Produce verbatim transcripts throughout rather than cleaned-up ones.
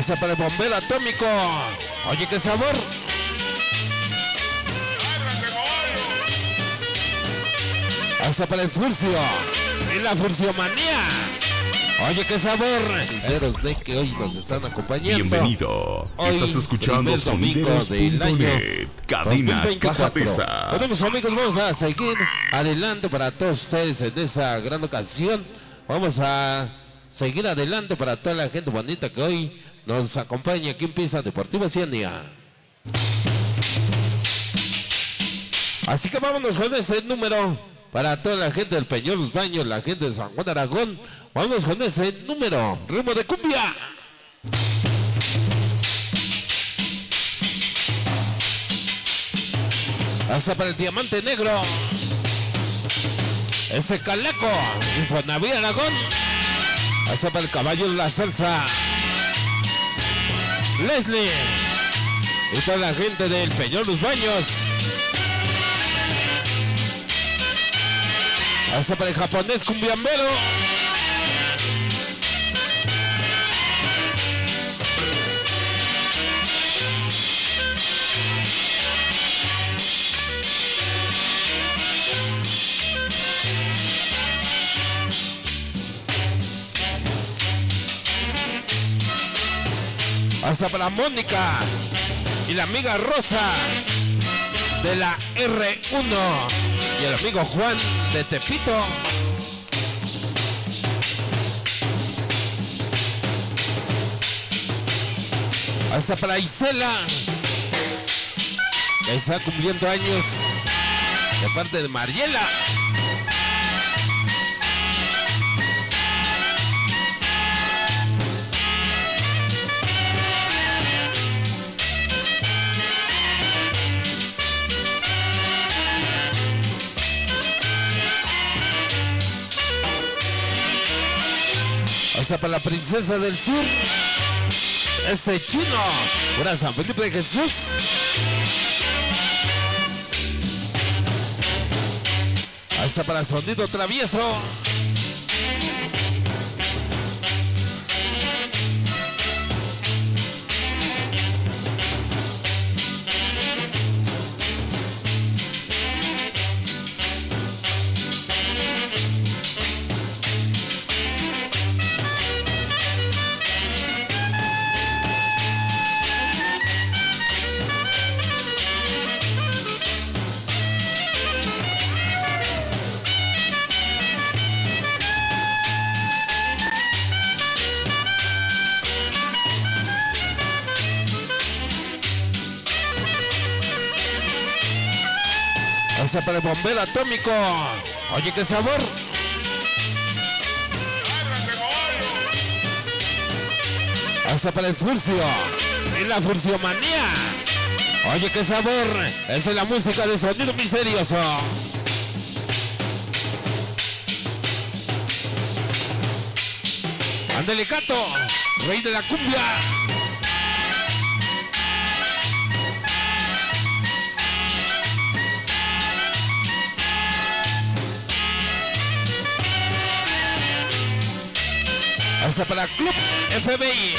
Hasta para el bombero atómico. Oye, qué sabor. Hasta para el Furcio. Y la Furciomanía. Oye, qué sabor. Eros de que hoy nos están acompañando. Bienvenido. Hoy, Estás escuchando Sonideros punto net. Cadena Caja Pesa. Bueno, mis amigos, vamos a seguir adelante para todos ustedes en esta gran ocasión. Vamos a seguir adelante para toda la gente bonita que hoy nos acompaña aquí en Pista Deportiva Cienia. Así que vámonos con ese número para toda la gente del Peñón Los Baños, la gente de San Juan de Aragón. Vamos con ese número, ritmo de cumbia. Hasta para el Diamante Negro. Ese Caleco, Infonaví Aragón. Hasta para el Caballo de la Salsa. Leslie. Y toda la gente del Peñón Los Baños. Hasta para el Japonés Cumbiambero. Hasta para Mónica y la amiga Rosa de la R uno y el amigo Juan de Tepito. Hasta para Isela, que está cumpliendo años de parte de Mariela. Hasta para la princesa del sur, ese chino, para San Felipe de Jesús. Hasta para Sonido Travieso. Hasta para el bombero atómico. Oye, qué sabor. Hasta para el Furcio y la Furciomanía. Oye, qué sabor. Esa es la música de Sonido Misterioso. Andelicato, rey de la cumbia. Hasta para Club F B I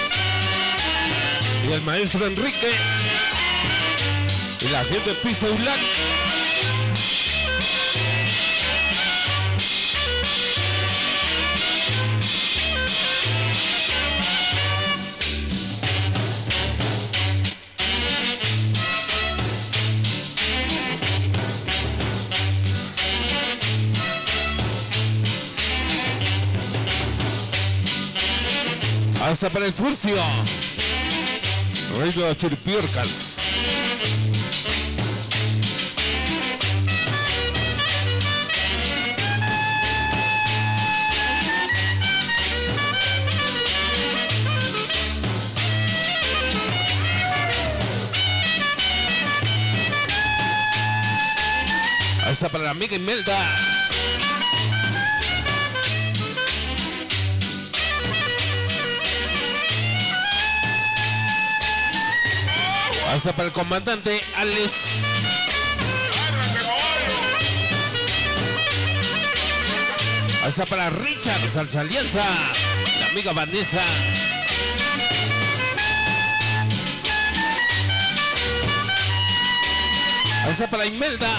y el maestro Enrique y la gente de Pista Ulan. Hasta para el Furcio, rey de las chiripiorcas. Hasta para la amiga Imelda. Hasta para el comandante Alex. Hasta para Richard, Salsa Alianza, la amiga Vanessa. Esa para Imelda.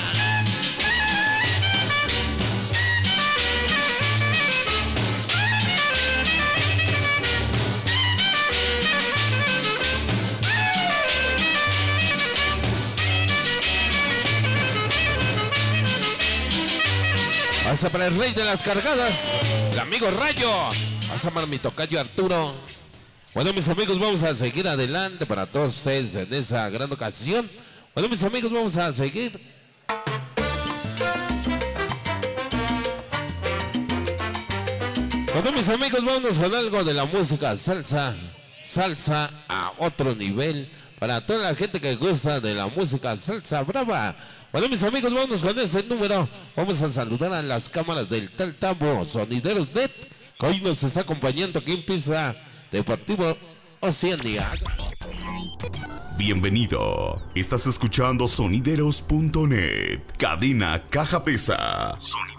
Pasa para el rey de las cargadas, el amigo Rayo. Pasa para mi tocayo Arturo. Bueno, mis amigos, vamos a seguir adelante para todos ustedes en esa gran ocasión. Bueno, mis amigos, vamos a seguir. Bueno, mis amigos, vamos con algo de la música salsa. Salsa a otro nivel. Para toda la gente que gusta de la música salsa brava. Bueno, mis amigos, vamos con ese número. Vamos a saludar a las cámaras del Tal Tambo Sonideros Net, que hoy nos está acompañando aquí en Pista Deportivo Oceanía. Bienvenido. Estás escuchando sonideros punto net. Cadena Caja Pesa. Sonideros.